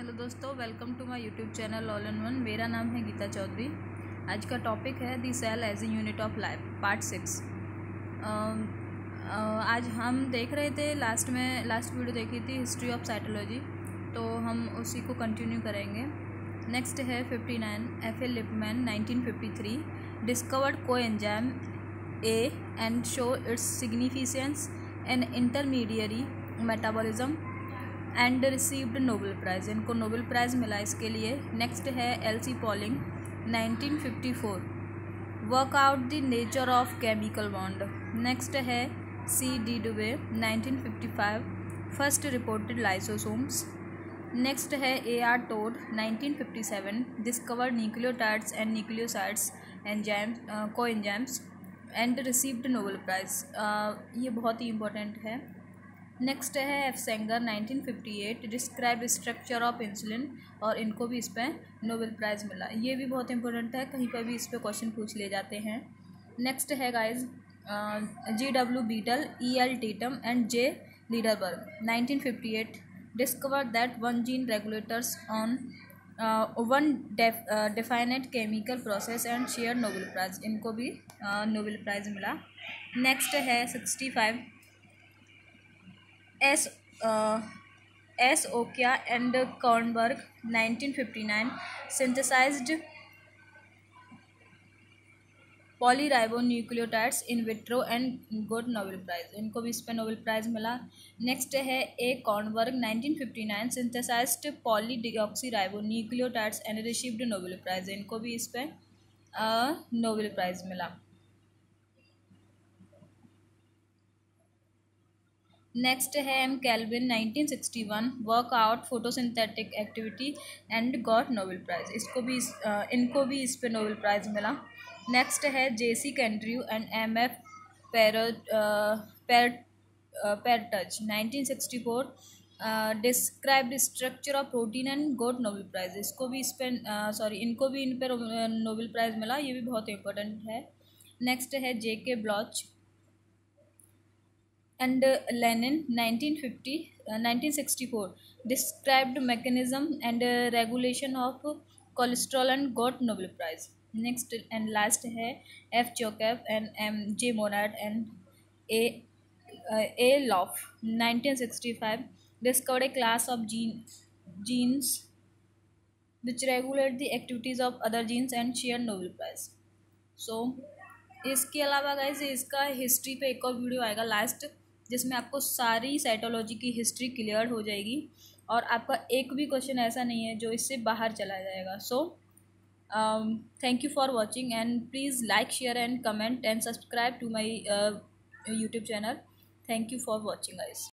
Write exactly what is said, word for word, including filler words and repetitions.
Hello दोस्तों, welcome to my YouTube channel all in one. मेरा नाम है गीता चौधरी। आज का टॉपिक है the cell as a unit of life, part six. आज हम देख रहे थे, लास्ट में लास्ट वीडियो देखी थी हिस्ट्री ऑफ साइटोलॉजी, तो हम उसी को कंटिन्यू करेंगे। नेक्स्ट है fifty nine. F A Lipmann nineteen fifty three discovered coenzyme A and show its significance in intermediary metabolism and received Nobel prize. इनको नोबेल प्राइज़ मिला इसके लिए। नेक्स्ट है L C Pauling nineteen fifty four work out the nature of chemical bond. Next है C D Duve nineteen fifty five first reported lysosomes. Next है A R Todd nineteen fifty seven discovered nucleotides and nucleosides enzymes coenzymes and received Nobel prize. ये बहुत ही important है। Next है F Sanger nineteen fifty eight describe structure of insulin, और इनको भी इस पर नोबेल प्राइज़ मिला। ये भी बहुत इंपॉर्टेंट है, कहीं पर भी इस पर क्वेश्चन पूछ लिए जाते हैं। नेक्स्ट है guys G W Beadle, E L Tatum and J Lederberg nineteen fifty eight discover that one gene regulators on one definite chemical process and share Nobel prize. इनको भी नोबेल प्राइज़ मिला। Next है sixty five S S Ochoa and Kornberg nineteen fifty nine synthesized polyribonucleotides in vitro and got Nobel prize. इनको भी इस पर Nobel prize मिला। Next है A Kornberg nineteen fifty nine synthesized polydeoxyribonucleotides and received Nobel prize. इनको भी इस पर नोबेल प्राइज़ मिला। नेक्स्ट है M Calvin nineteen sixty one work out photosynthetic activity and got Nobel prize. इसको भी uh, इनको भी इस पे नोबेल प्राइज़ मिला। नेक्स्ट है J C Kendrew and M F Perutz nineteen sixty four described structure of protein and got Nobel prize. इसको भी इस पे सॉरी uh, इनको भी इन पर नोबेल प्राइज़ मिला। ये भी बहुत इंपॉर्टेंट है। नेक्स्ट है J K Bloch and Lenin nineteen fifty nineteen sixty four described mechanism and uh, regulation of cholesterol and got Nobel Prize. Next and last है F Joseph and M J Monod and A uh, A Loff nineteen sixty five discovered a class of gene genes which regulate the activities of other genes and share Nobel Prize. So इसके अलावा guys इसका history पे एक और video आएगा last, जिसमें आपको सारी साइटोलॉजी की हिस्ट्री क्लियर हो जाएगी और आपका एक भी क्वेश्चन ऐसा नहीं है जो इससे बाहर चला जाएगा। So thank you for watching and please like share and comment and subscribe to my YouTube channel. Thank you for watching guys.